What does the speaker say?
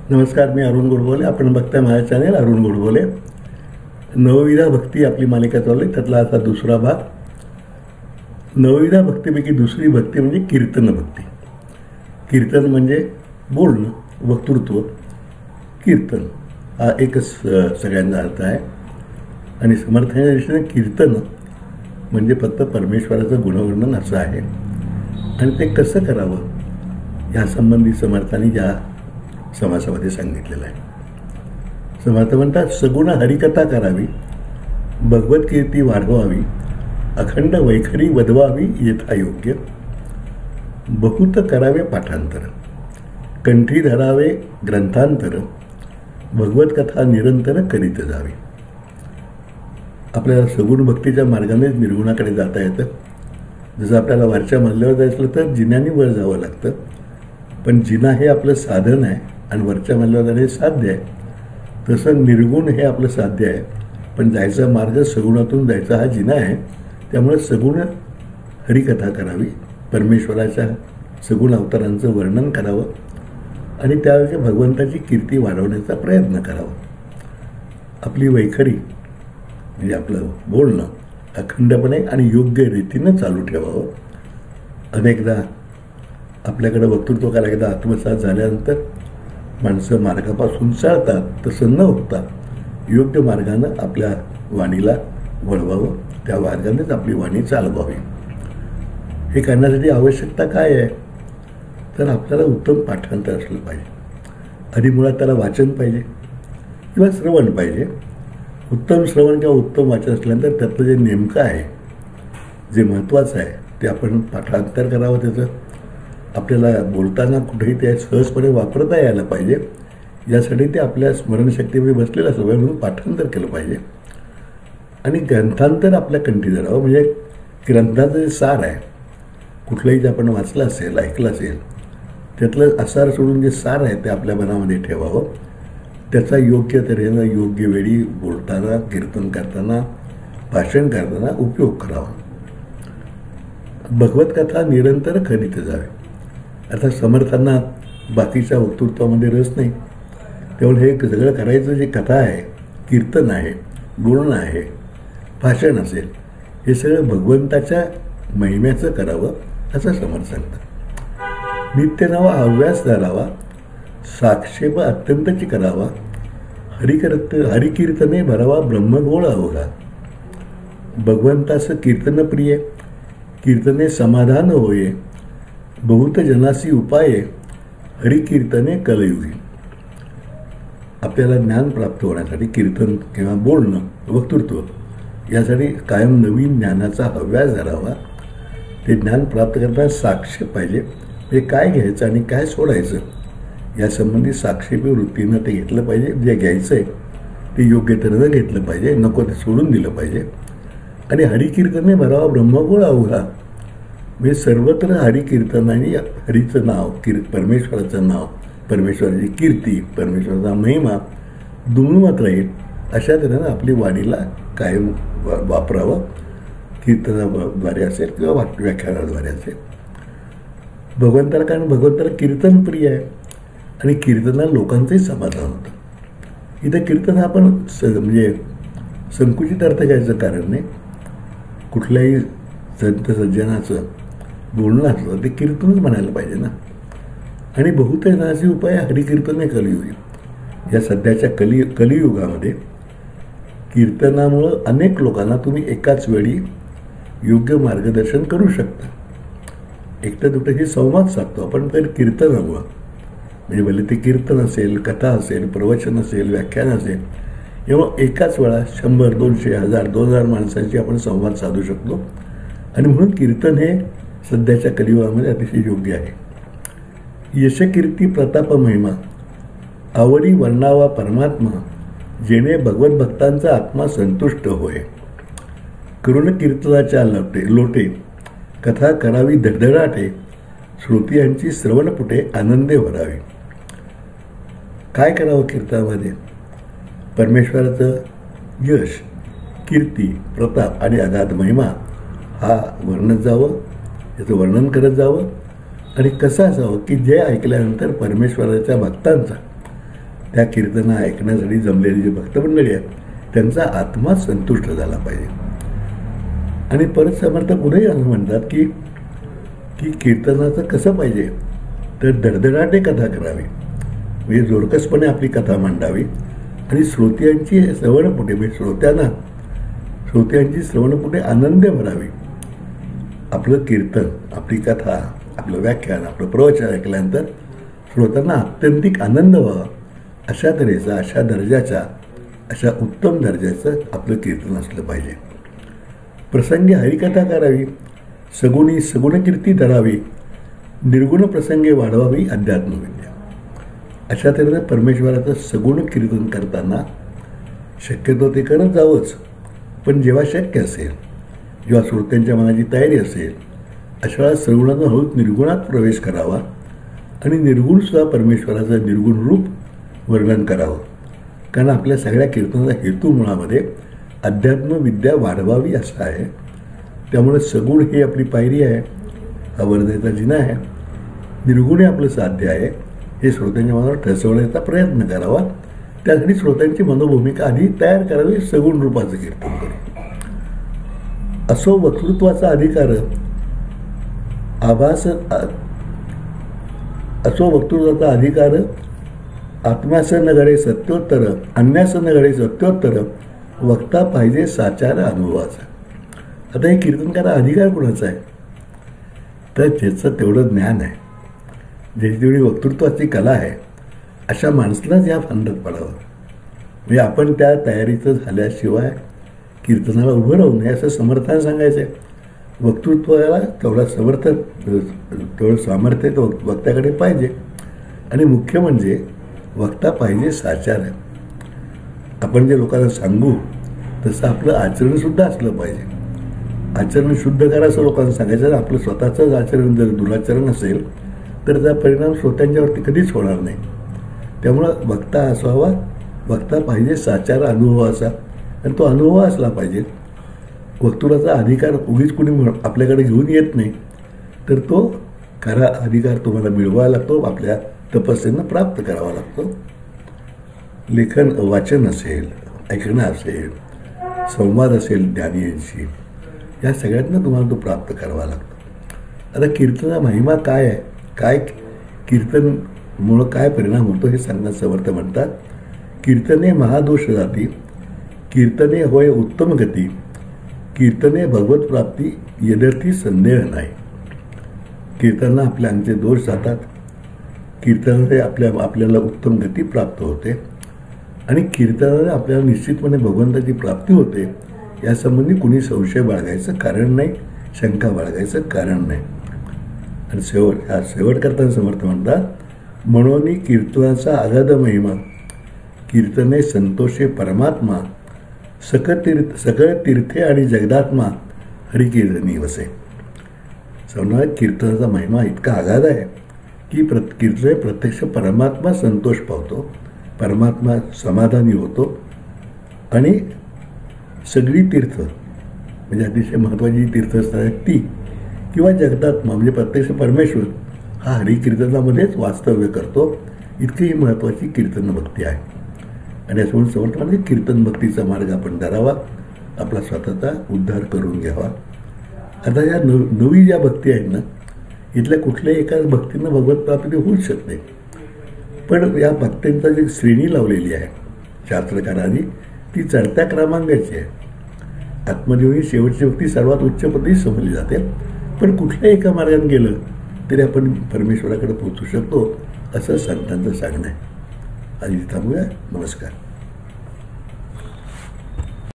नमस्कार, मी अरुण गोडबोले. आपण बघताय माझा चॅनेल अरुण गोडबोले. नवविधा भक्ती आपली मालिका चालू आहे, त्यातला आता दुसरा भाग. नवविधा भक्तीपैकी दुसरी भक्ती म्हणजे कीर्तन भक्ती. कीर्तन म्हणजे बोलणं, वक्तृत्व. कीर्तन हा एकच सगळ्यांचा अर्थ आहे. आणि समर्थांच्या दृष्टीने कीर्तन म्हणजे फक्त परमेश्वराचं गुणवर्णन असं आहे. आणि ते कसं करावं यासंबंधी समर्थांनी ज्या समासामध्ये सांगितलेलं आहे. समर्थ म्हणतात, सगुण हरिकथा करावी, भगवत कीर्ती वाढवावी, अखंड वैखरी वधवावी यथायोग्य, बहुत करावे पाठांतर, कंठी धरावे ग्रंथांतर, भगवत कथा निरंतर करीत जावी. आपल्याला सगुण भक्तीच्या मार्गानेच निर्गुणाकडे जाता येतं. जसं आपल्याला वरच्या मजल्यावर जायचं तर जिन्याने वर जावं लागतं, पण जिना हे आपलं साधन आहे आणि वरच्या मजल्यावर जाणे साध्य आहे. तसं निर्गुण हे आपलं साध्य आहे, पण जायचा मार्ग सगुणातून जायचा हा जिना आहे. त्यामुळे सगुण हरिकथा करावी, परमेश्वराच्या सगुण अवतारांचं वर्णन करावं आणि त्यावेळी भगवंताची कीर्ती वाढवण्याचा प्रयत्न करावा. आपली वैखरी म्हणजे आपलं बोलणं अखंडपणे आणि योग्य रीतीनं चालू ठेवावं. अनेकदा आपल्याकडे वक्तृत्व करायला एकदा आत्मसात झाल्यानंतर माणसं मार्गापासून चालतात. तसं न होता योग्य मार्गानं आपल्या वाणीला वळवावं, त्या मार्गानेच आपली वाणी चालवावी. हे करण्यासाठी आवश्यकता काय आहे तर आपल्याला उत्तम पाठांतर असलं पाहिजे. आधी मुळात त्याला वाचन पाहिजे किंवा श्रवण पाहिजे. उत्तम श्रवण किंवा उत्तम वाचन असल्यानंतर त्यातलं जे नेमकं आहे, जे महत्त्वाचं आहे ते आपण पाठांतर करावं. त्याचं आपल्याला बोलताना कुठेही ते सहजपणे वापरता यायला पाहिजे. यासाठी ते आपल्या स्मरणशक्तीमध्ये बसलेलं असं म्हणून पाठांतर केलं पाहिजे. आणि ग्रंथांतर आपल्या कंठी धरावं. म्हणजे ग्रंथाचं जे सार आहे, कुठलंही जे आपण वाचलं असेल, ऐकलं असेल, त्यातलं आसार सोडून जे सार आहे ते आपल्या मनामध्ये ठेवावं. त्याचा योग्य तऱ्हेनं योग्य वेळी बोलताना, कीर्तन करताना, भाषण करताना उपयोग करावा. भगवत कथा निरंतर करीत जावे. आता समर्थांना बाकीच्या वक्तृत्वामध्ये रस नाही, त्यामुळे हे सगळं करायचं जे कथा आहे, कीर्तन आहे, बोलणं आहे, भाषण असेल, हे सगळं भगवंताच्या महिम्याचं करावं असं समर्थ सांगतात. नित्यनावा हव्यास धरावा, साक्षेप अत्यंतची करावा, हरिकीर्तने भरावा ब्रह्मगोळ अवघा. भगवंताचं कीर्तन प्रिय, कीर्तने समाधान होये, बहुत जनासी उपाये, हरिकीर्तने कलयुगी. आपल्याला ज्ञान प्राप्त होण्यासाठी कीर्तन किंवा बोलणं, वक्तृत्व यासाठी कायम नवीन ज्ञानाचा हव्यास धरावा. ते ज्ञान प्राप्त करताना साक्षेप पाहिजे. हे काय घ्यायचं आणि काय सोडायचं यासंबंधी साक्षेपी वृत्तीनं ते घेतलं पाहिजे. जे घ्यायचं आहे ते योग्य तऱ्हेनं घेतलं पाहिजे, नको ते सोडून दिलं पाहिजे. आणि हरिकीर्तने भरावा ब्रह्मगोळ अवघा. म्हणजे सर्वत्र हरिकीर्तनाने हरीचं नाव, परमेश्वराचं नाव, परमेश्वराची कीर्ती, परमेश्वराचा महिमा दुमदुमत राहील अशा तऱ्हेनं आपली वाणीला कायम वापरावं. कीर्तनाद्वारे असेल किंवा व्याख्यानाद्वारे असेल. भगवंताला, कारण भगवंताला कीर्तन प्रिय आहे आणि कीर्तनाला लोकांचंही समाधान होतं. इथं कीर्तन हा आपण म्हणजे संकुचित अर्थ घ्यायचं कारण नाही. कुठल्याही संत सज्जनाचं बोलणं असलं ते कीर्तनच म्हणायला पाहिजे ना. आणि बहुत जनासी उपाय हरिकीर्तने कलियुगी. या सध्याच्या कलियुगामध्ये कीर्तनामुळं अनेक लोकांना तुम्ही एकाच वेळी योग्य मार्गदर्शन करू शकता. एकटं दुटंही संवाद साधतो आपण, तर कीर्तनामुळं म्हणजे भले ते कीर्तन असेल, कथा असेल, प्रवचन असेल, व्याख्यान असेल, एवढं एकाच वेळा 100, 200, 1000, 2000 माणसांशी आपण संवाद साधू शकतो. आणि म्हणून कीर्तन हे सध्याच्या कलियुगामध्ये अतिशय योग्य आहे. यशकीर्ती प्रताप महिमा, आवडी वर्णावा परमात्मा, जेणे भगवत भक्तांचा आत्मा संतुष्ट होय. करुण कीर्तनाच्या लोटे, कथा करावी धडधडाटे, श्रोतियांची श्रवणपुटे आनंदे भरावी. काय करावं कीर्तनामध्ये? परमेश्वराचं यश, कीर्ती, प्रताप आणि अगाध महिमा हा वर्णत जावं, याचं वर्णन करत जावं. आणि कसं असावं की जे ऐकल्यानंतर परमेश्वराच्या भक्तांचा त्या कीर्तन ऐकण्यासाठी जमलेली जी भक्तमंडळी आहेत त्यांचा आत्मा संतुष्ट झाला पाहिजे. आणि परत समर्थ पुढेही असं म्हणतात की की कीर्तनाचं कसं पाहिजे तर धडधडाटे कथा करावी, म्हणजे जोरकसपणे आपली कथा मांडावी आणि श्रोत्यांची श्रवणपुटे म्हणजे श्रोत्यांची श्रवणपुटे आनंद भरावी. आपलं कीर्तन, आपली कथा, आपलं व्याख्यान, आपलं प्रवचन ऐकल्यानंतर श्रोत्यांना आत्यंतिक आनंद व्हावा अशा तऱ्हेचा, अशा दर्जाच्या, अशा उत्तम दर्जाचं आपलं कीर्तन असलं पाहिजे. प्रसंगी हरिकथा करावी, सगुण कीर्ती धरावी, निर्गुण प्रसंगे वाढवावी अध्यात्मविद्या. अशा तऱ्हेनं परमेश्वराचं सगुण कीर्तन करताना शक्यतो ते करत जावंच, पण जेव्हा शक्य असेल, जेव्हा श्रोत्यांच्या मनाची तयारी असेल अशा वेळा सगुणातून हळूच निर्गुणात प्रवेश करावा आणि निर्गुणसुद्धा परमेश्वराचं निर्गुण रूप वर्णन करावं. कारण आपल्या सगळ्या कीर्तनाचा हेतू मुळामध्ये अध्यात्मविद्या वाढवावी असा आहे. त्यामुळे सगुण ही आपली पायरी आहे, हा वर्धाचा जिना आहे. निर्गुण हे आपलं साध्य आहे. हे श्रोत्यांच्या मनावर ठसवण्याचा प्रयत्न करावा. त्यासाठी श्रोत्यांची मनोभूमिका आधी तयार करावी. सगुण रूपाचं कीर्तन करून असो वक्तृत्वाचा अधिकार आत्म्यास न घडे सत्योत्तर, अन्यास न घडे सत्योत्तर, वक्ता पाहिजे साचार अनुभवाचा. आता हे कीर्तन करा अधिकार कोणाचा आहे तर ज्याचं तेवढं ज्ञान आहे, ज्याची तेवढी वक्तृत्वाची कला आहे अशा माणसालाच या फंदात पडावं. म्हणजे आपण त्या तयारीचं झाल्याशिवाय कीर्तनाला उभं राहू नये असं समर्थानं सांगायचं आहे. वक्तृत्वाला तेवढं सामर्थ्य वक्त्याकडे पाहिजे. आणि मुख्य म्हणजे वक्ता पाहिजे साचार आहे. आपण जे लोकांना सांगू तसं आपलं आचरणसुद्धा असलं पाहिजे. आचरण शुद्ध करा असं लोकांना सांगायचं. आपलं स्वतःचंच आचरण जर दुराचरण असेल तर त्याचा परिणाम श्रोत्यांच्यावरती कधीच होणार नाही. त्यामुळं वक्ता असावा, वक्ता पाहिजे साचार अनुभवाचा, आणि तो अनुभव असला पाहिजे. वक्तृत्वाचा अधिकार उगीच कुणी आपल्याकडे घेऊन येत नाही, तर तो खरा अधिकार तुम्हाला मिळवायला लागतो, आपल्या तपस्येनं प्राप्त करावा लागतो. लेखन वाचन असेल, ऐकणं असेल, संवाद असेल ज्ञानीयांशी, या सगळ्यांना तुम्हाला तो प्राप्त करावा लागतो. आता कीर्तनाचा महिमा काय आहे, काय कीर्तनमुळं काय परिणाम होतो हे सांगण्यात समर्थ म्हणतात. कीर्तने महादोष जाती, कीर्तने होय उत्तम गती, कीर्तने भगवत प्राप्ती यदर्थी संदेह नाही. कीर्तनाला आपल्या अंगचे दोष जातात, कीर्तनाने आपल्याला उत्तम गती प्राप्त होते आणि कीर्तनाने आपल्याला निश्चितपणे भगवंताची प्राप्ती होते. यासंबंधी कुणी संशय बाळगायचं कारण नाही, शंका बाळगायचं कारण नाही. आणि शेवट करताना समर्थ म्हणतात, म्हणून कीर्तनाचा अगाध महिमा, कीर्तने संतोषे परमात्मा, सकळ तीर्थे आणि जगदात्मा हरिकीर्तनी वसे. समजा कीर्तनाचा महिमा इतका अगाध आहे की कीर्तने प्रत्यक्ष परमात्मा संतोष पावतो, परमात्मा समाधानी होतो आणि सगळी तीर्थ म्हणजे अतिशय महत्त्वाची तीर्थस्थान आहेत ती किंवा जगदात्मा म्हणजे प्रत्यक्ष परमेश्वर हा हरिकीर्तनामध्येच वास्तव्य करतो. इतकी ही महत्त्वाची कीर्तन भक्ती आहे. आणि असं म्हणून समर्थ म्हणजे कीर्तन भक्तीचा मार्ग आपण धरावा, आपला स्वतःचा उद्धार करून घ्यावा. आता या नवी ज्या भक्ती आहेत ना, इथल्या कुठल्याही एका भक्तीनं भगवत प्राप्ती होऊच शकते. पण या भक्तींचा जी श्रेणी लावलेली आहे शास्त्रकारांनी ती चढत्या क्रमांकाची आहे. आत्मजीवनी शेवटची भक्ती सर्वात उच्च पदी समजली जाते. पण कुठल्याही एका मार्गाने गेलं तरी आपण परमेश्वराकडे पोहोचू शकतो असं संतांचं सांगणं आहे. आधी थांबूया. नमस्कार.